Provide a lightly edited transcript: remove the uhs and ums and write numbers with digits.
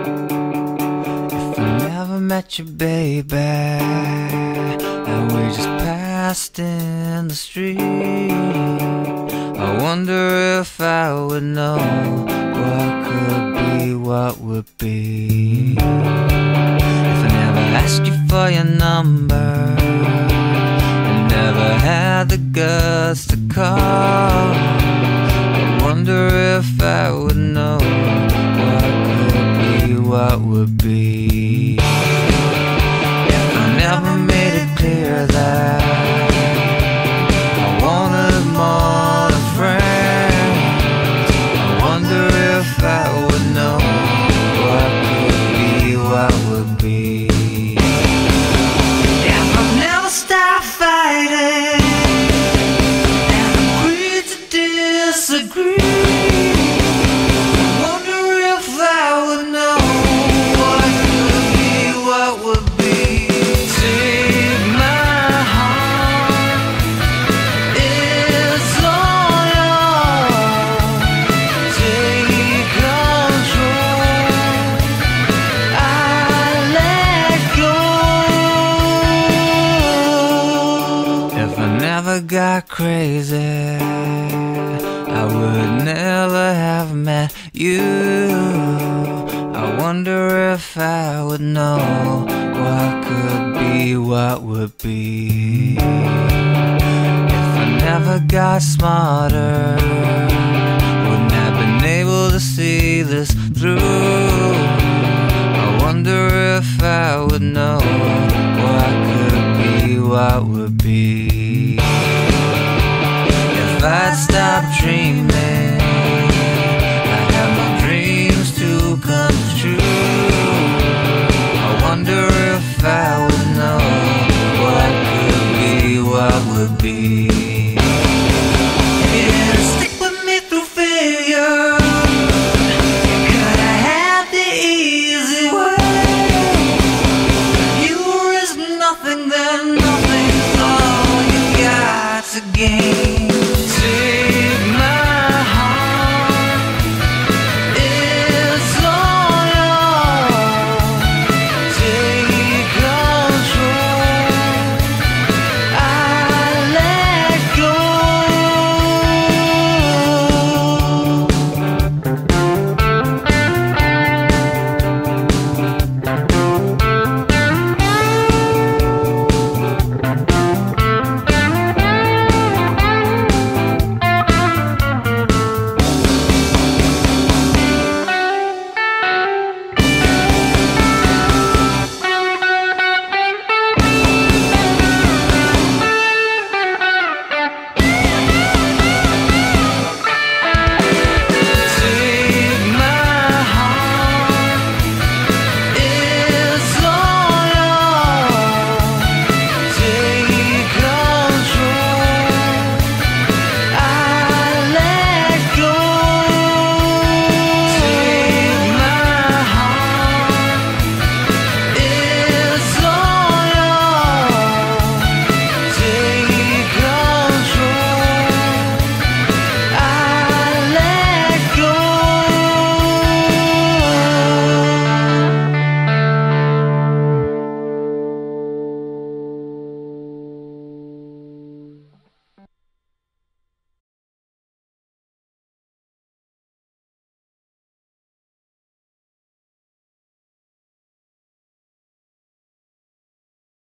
If I never met you, baby, and we just passed in the street, I wonder if I would know what could be, what would be. If I never asked you for your number and never had the guts to call, I wonder if I would know what could be, what would be. If I never made it clear that I wanted more than friends, I wonder if I would know what could be, what would be. If I've never stopped fighting and agreed to disagree, got crazy, I would never have met you. I wonder if I would know what could be, what would be. If I never got smarter, wouldn't have been able to see this through.